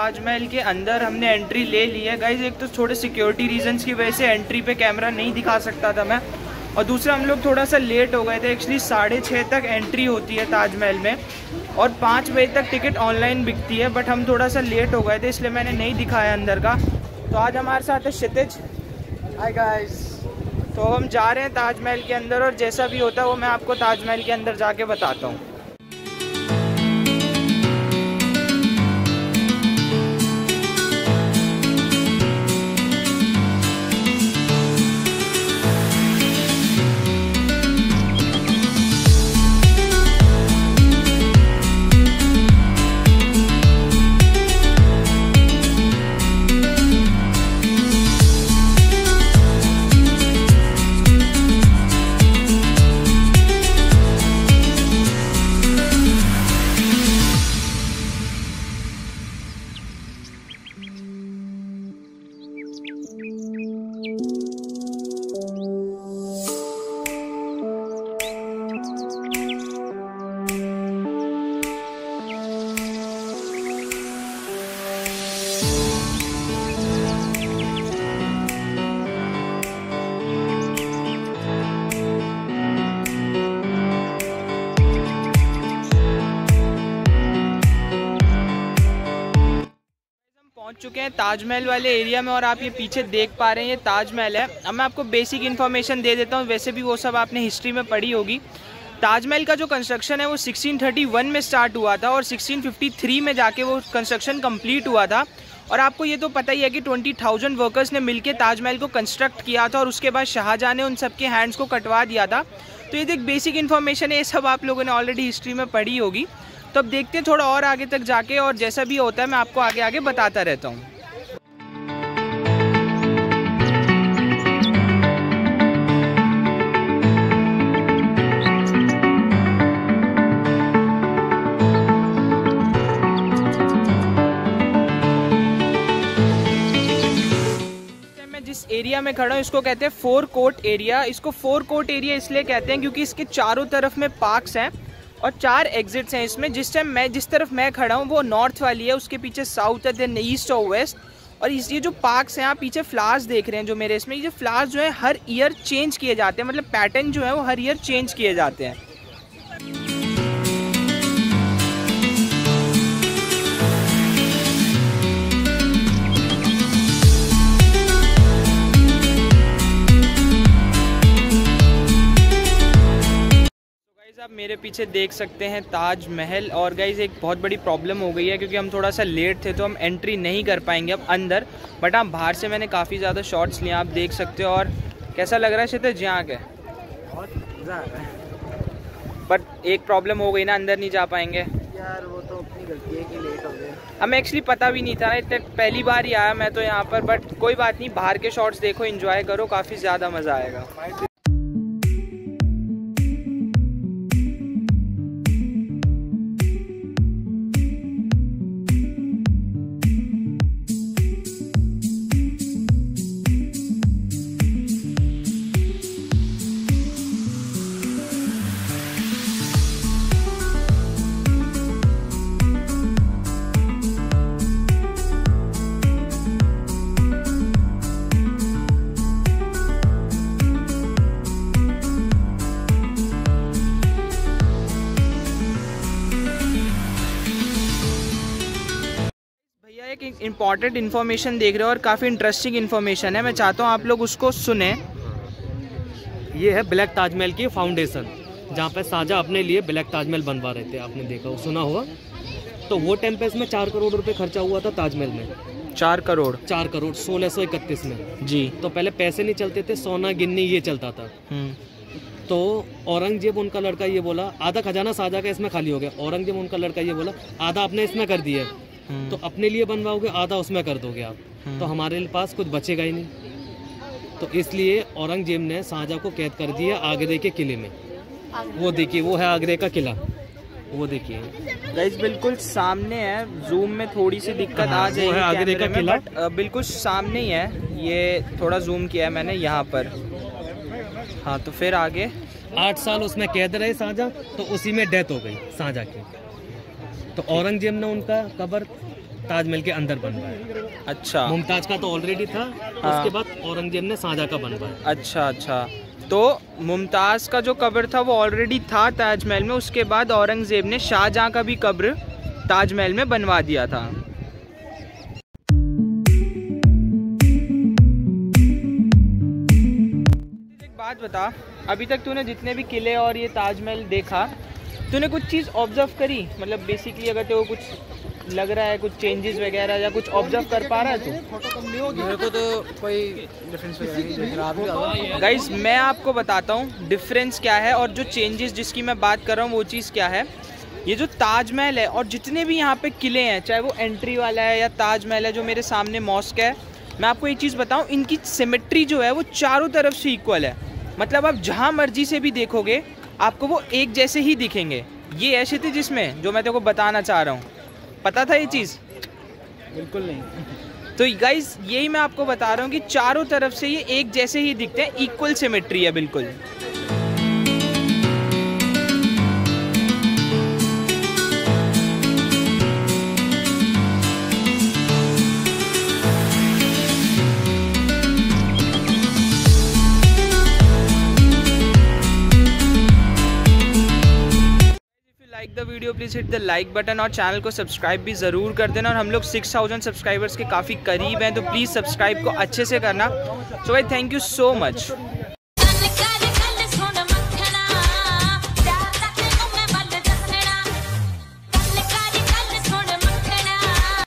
ताजमहल के अंदर हमने एंट्री ले ली है गाइज। एक तो थोड़े सिक्योरिटी रीजंस की वजह से एंट्री पे कैमरा नहीं दिखा सकता था मैं, और दूसरा हम लोग थोड़ा सा लेट हो गए थे। एक्चुअली 6:30 तक एंट्री होती है ताजमहल में और 5 बजे तक टिकट ऑनलाइन बिकती है, बट हम थोड़ा सा लेट हो गए थे इसलिए मैंने नहीं दिखाया अंदर का। तो आज हमारे साथ है क्षितिज। Hi guys. तो हम जा रहे हैं ताजमहल के अंदर और जैसा भी होता है वो मैं आपको ताजमहल के अंदर जाके बताता हूँ। पहुंच चुके हैं ताजमहल वाले एरिया में और आप ये पीछे देख पा रहे हैं ये ताजमहल है। अब मैं आपको बेसिक इन्फॉर्मेशन दे देता हूँ, वैसे भी वो सब आपने हिस्ट्री में पढ़ी होगी। ताजमहल का जो कंस्ट्रक्शन है वो 1631 में स्टार्ट हुआ था और 1653 में जाके वो कंस्ट्रक्शन कंप्लीट हुआ था। और आपको ये तो पता ही है कि 20,000 वर्कर्स ने मिलकर ताजमहल को कंस्ट्रक्ट किया था और उसके बाद शाहजहां ने उन सबके हैंड्स को कटवा दिया था। तो ये एक बेसिक इन्फॉर्मेशन है, ये सब आप लोगों ने ऑलरेडी हिस्ट्री में पढ़ी होगी। तो अब देखते हैं थोड़ा और आगे तक जाके, और जैसा भी होता है मैं आपको आगे आगे बताता रहता हूँ। मैं जिस एरिया में खड़ा हूँ इसको कहते हैं 4 कोर्ट एरिया। इसको 4 कोर्ट एरिया इसलिए कहते हैं क्योंकि इसके चारों तरफ में पार्क्स हैं और 4 एग्जिट्स हैं इसमें। जिस तरफ मैं खड़ा हूँ वो नॉर्थ वाली है, उसके पीछे साउथ है, देन ईस्ट और वेस्ट। और ये जो पार्क्स हैं आप पीछे फ्लावर्स देख रहे हैं जो मेरे इसमें, ये फ्लावर्स जो है हर ईयर चेंज किए जाते हैं, मतलब पैटर्न जो है वो हर ईयर चेंज किए जाते हैं। आप मेरे पीछे देख सकते हैं ताजमहल। और गाइज एक बहुत बड़ी प्रॉब्लम हो गई है क्योंकि हम थोड़ा सा लेट थे तो हम एंट्री नहीं कर पाएंगे अब अंदर, बट हाँ बाहर से मैंने काफ़ी ज़्यादा शॉट्स लिए, आप देख सकते हो। और कैसा लग रहा है क्षितिज यहाँ के? बहुत मज़ा आ रहा है, बट एक प्रॉब्लम हो गई ना, अंदर नहीं जा पाएंगे यार। वो तो अपनी गलती है कि लेट हो गए। हमें एक्चुअली पता भी नहीं था ना, इतने पहली बार ही आया मैं तो यहाँ पर, बट कोई बात नहीं, बाहर के शॉट्स देखो, एंजॉय करो, काफ़ी ज़्यादा मज़ा आएगा। एक इम्पॉर्टेंट इन्फॉर्मेशन देख रहे हो और काफ़ी इंटरेस्टिंग इन्फॉर्मेशन है, मैं चाहता हूँ आप लोग उसको सुने। ये है ब्लैक ताजमहल की फाउंडेशन, जहाँ पे शाहजहां अपने लिए ब्लैक ताजमहल बनवा रहे थे, आपने देखा सुना हुआ। तो वो टाइम पे इसमें 4 करोड़ रुपए खर्चा हुआ था ताजमहल में। 4 करोड़ 1631 में जी। तो पहले पैसे नहीं चलते थे, सोना गिन्नी ये चलता था। तो औरंगजेब उनका लड़का ये बोला, आधा खजाना शाहजहां का इसमें खाली हो गया। औरंगजेब उनका लड़का ये बोला, आधा आपने इसमें कर दिया, तो अपने लिए बनवाओगे, आधा उसमें कर दोगे आप, तो हमारे पास कुछ बचेगा ही नहीं। तो इसलिए औरंगजेब ने शाहजहां को कैद कर दिया आगरे के किले में। वो देखिए, वो है आगरे का किला, वो देखिए गाइस बिल्कुल सामने है। जूम में थोड़ी सी दिक्कत आ जाएगी, वो है आगरे का किला, बट बिल्कुल सामने ही है। ये थोड़ा जूम किया है मैंने यहाँ पर। हाँ तो फिर आगे 8 साल उसमें कैद रहे शाहजहां, तो उसी में डेथ हो गई शाहजहां की। तो औरंगजेब ने उनका कब्र ताजमहल के अंदर बनवाया। अच्छा, मुमताज का तो ऑलरेडी था, हाँ। उसके बाद औरंगजेब ने शाहजहां का बनवाया। अच्छा अच्छा, तो मुमताज़ का जो कब्र था वो ऑलरेडी था ताजमहल में, उसके बाद औरंगज़ेब ने शाहजहां का भी कब्र ताजमहल में बनवा दिया था। एक बात बता, अभी तक तूने जितने भी किले और ये ताजमहल देखा, तूने कुछ चीज़ ऑब्जर्व करी? मतलब बेसिकली अगर तेरे को कुछ लग रहा है, कुछ चेंजेस वगैरह या कुछ ऑब्जर्व कर पा रहा है तू? मेरे को तो कोई डिफरेंस वगैरह। गाइस मैं आपको बताता हूँ डिफरेंस क्या है और जो चेंजेस जिसकी मैं बात कर रहा हूँ वो चीज़ क्या है। ये जो ताजमहल है और जितने भी यहाँ पे किले हैं, चाहे वो एंट्री वाला है या ताजमहल है जो मेरे सामने मॉस्क है, मैं आपको एक चीज़ बताऊँ, इनकी सिमेट्री जो है वो चारों तरफ से इक्वल है। मतलब आप जहाँ मर्जी से भी देखोगे आपको वो एक जैसे ही दिखेंगे। ये है क्षितिज जिसमें जो मैं तेरे को बताना चाह रहा हूँ, पता था ये चीज़? बिल्कुल नहीं। तो गाइस यही मैं आपको बता रहा हूँ कि चारों तरफ से ये एक जैसे ही दिखते हैं, इक्वल सिमेट्री है बिल्कुल। Like the video please hit the like button और चैनल को सब्सक्राइब भी ज़रूर कर देना। और हम लोग 6000 सब्सक्राइबर्स के काफ़ी करीब हैं, तो प्लीज़ सब्सक्राइब को अच्छे से करना। सो भाई थैंक यू सो मच।